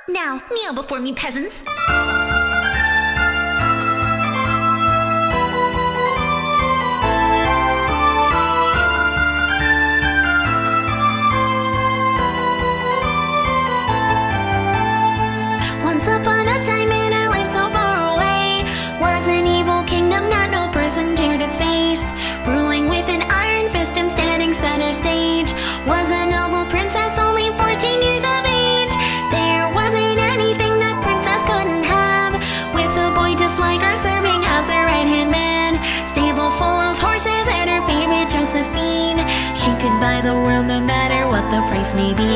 Now, kneel before me, peasants. Once upon a time in a land so far away was an evil kingdom that no person dared to face. Ruling with an iron fist and standing center stage was a noble princess only 14 years of age. There wasn't anything that princess couldn't have, with a boy just like her serving as her right-hand man. Stable full of horses and her favorite Josephine. She could buy the world no matter what the price may be.